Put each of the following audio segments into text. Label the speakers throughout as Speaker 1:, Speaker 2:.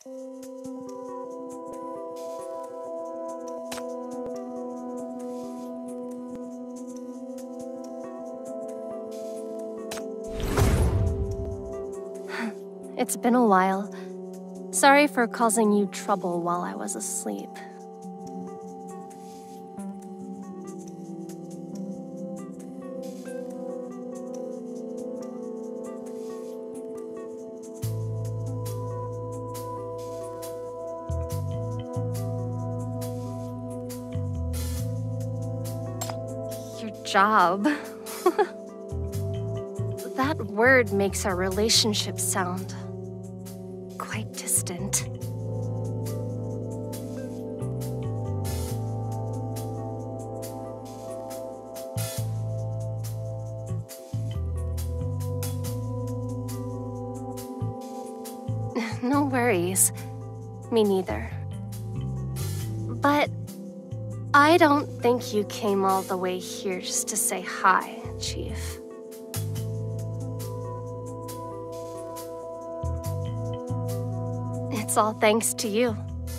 Speaker 1: It's been a while. Sorry for causing you trouble while I was asleep. Your job. That word makes our relationship sound quite distant. No worries. Me neither. But I don't think you came all the way here just to say hi, Chief. It's all thanks to you.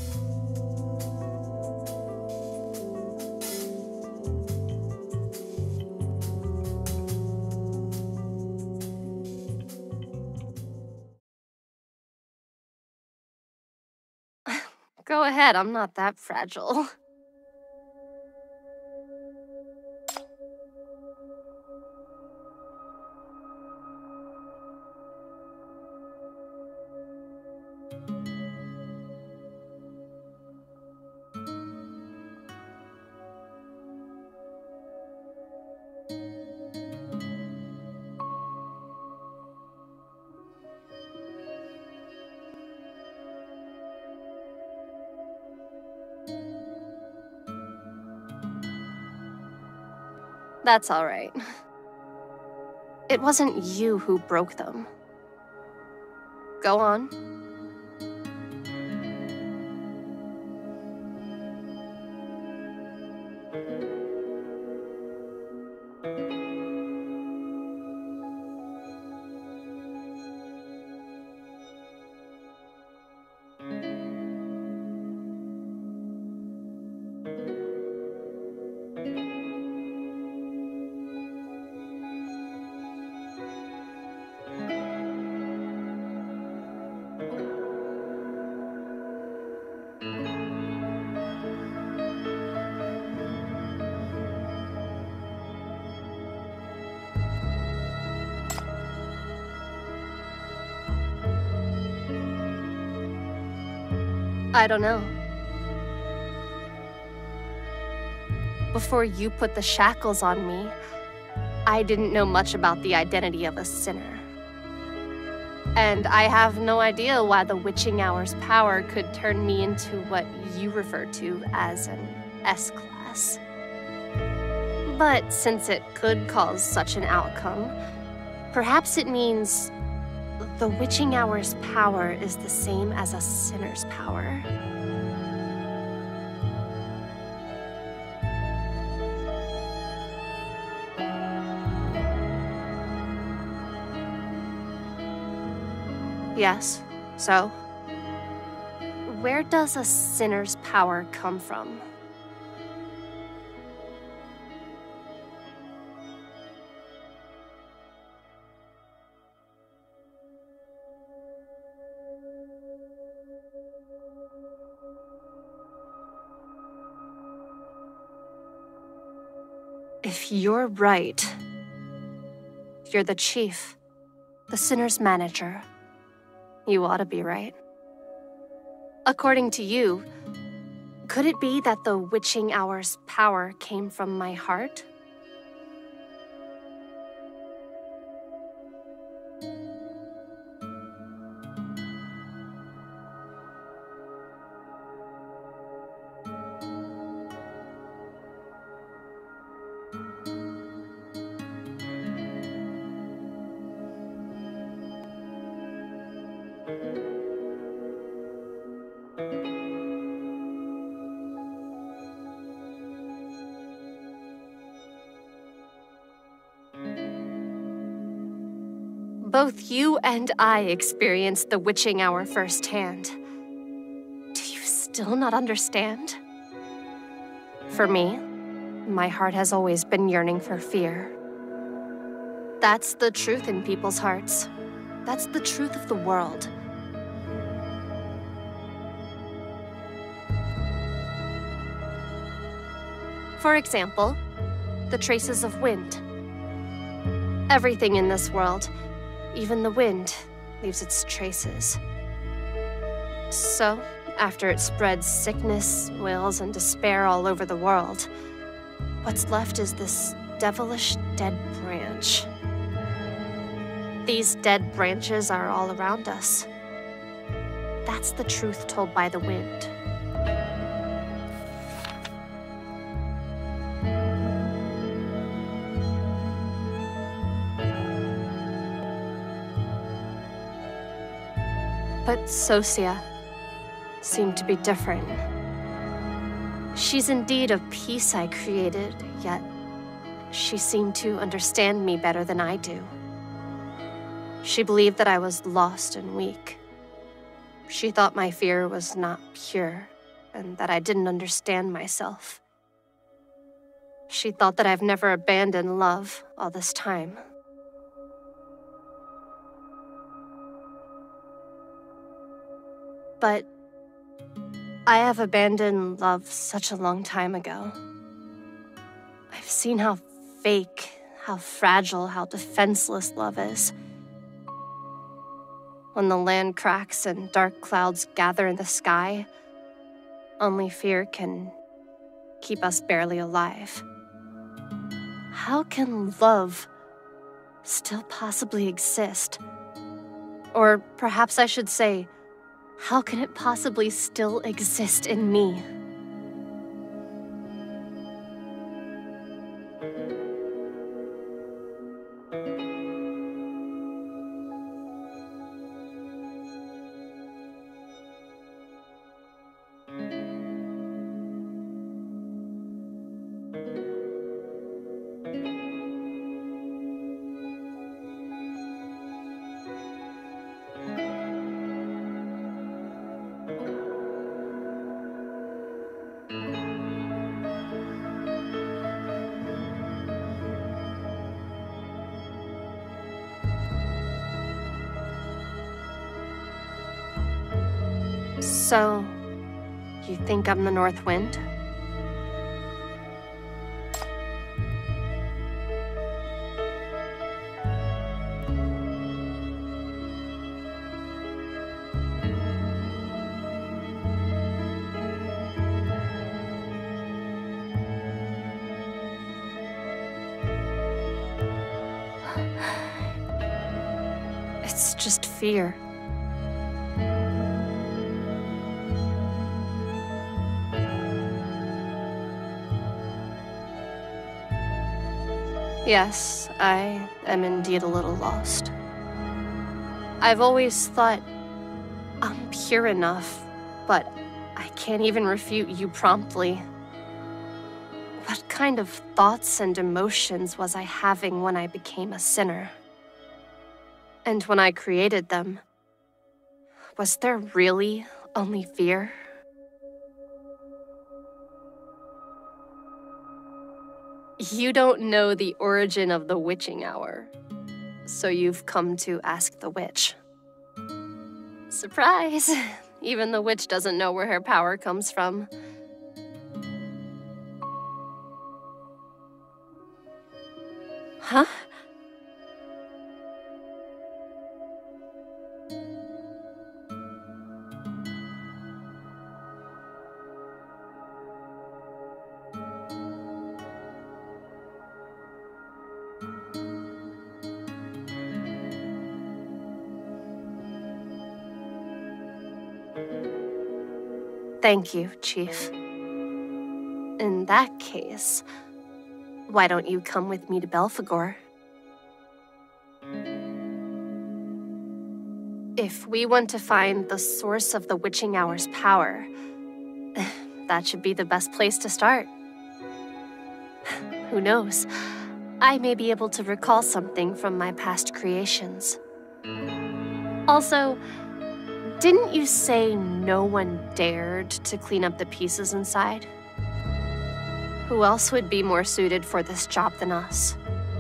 Speaker 1: Go ahead, I'm not that fragile. That's all right. It wasn't you who broke them. Go on. I don't know. Before you put the shackles on me, I didn't know much about the identity of a sinner. And I have no idea why the witching hour's power could turn me into what you refer to as an S-class. But since it could cause such an outcome, perhaps it means the witching hour's power is the same as a sinner's power. Yes, so? Where does a sinner's power come from? If you're right, you're the chief, the sinner's manager. You ought to be right. According to you, could it be that the witching hour's power came from my heart? Both you and I experienced the witching hour firsthand. still not understand? For me, my heart has always been yearning for fear. That's the truth in people's hearts. That's the truth of the world. For example, the traces of wind. Everything in this world, even the wind, leaves its traces. So, after it spreads sickness, wails, and despair all over the world, what's left is this devilish dead branch. These dead branches are all around us. That's the truth told by the wind. But Sosia seemed to be different. She's indeed a piece I created, yet she seemed to understand me better than I do. She believed that I was lost and weak. She thought my fear was not pure, and that I didn't understand myself. She thought that I've never abandoned love all this time. But I have abandoned love such a long time ago. I've seen how fake, how fragile, how defenseless love is. When the land cracks and dark clouds gather in the sky, only fear can keep us barely alive. How can love still possibly exist? Or perhaps I should say, how can it possibly still exist in me? So, you think I'm the North Wind? It's just fear. Yes, I am indeed a little lost. I've always thought I'm pure enough, but I can't even refute you promptly. What kind of thoughts and emotions was I having when I became a sinner? And when I created them, was there really only fear? You don't know the origin of the witching hour, so you've come to ask the witch. Surprise! Even the witch doesn't know where her power comes from. Huh? Thank you, Chief. In that case, why don't you come with me to Belphegor? If we want to find the source of the witching hour's power, that should be the best place to start. Who knows? I may be able to recall something from my past creations. Also, Didn't you say no one dared to clean up the pieces inside? Who else would be more suited for this job than us?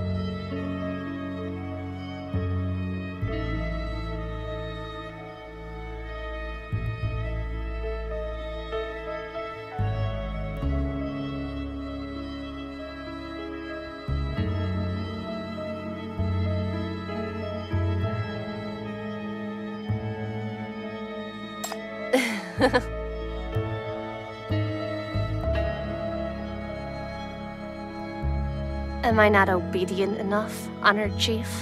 Speaker 1: Am I not obedient enough, Honored Chief?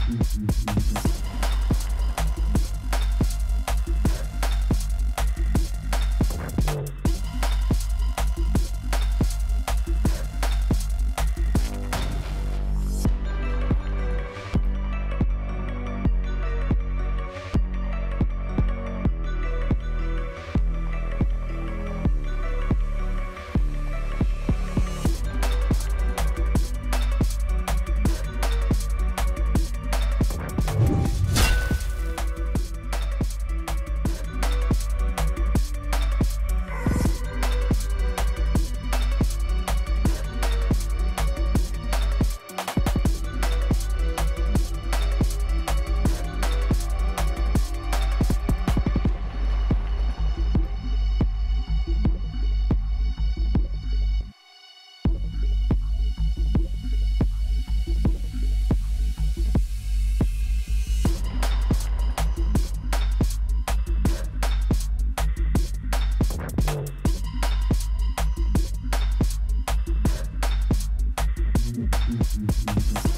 Speaker 2: Mm-hmm.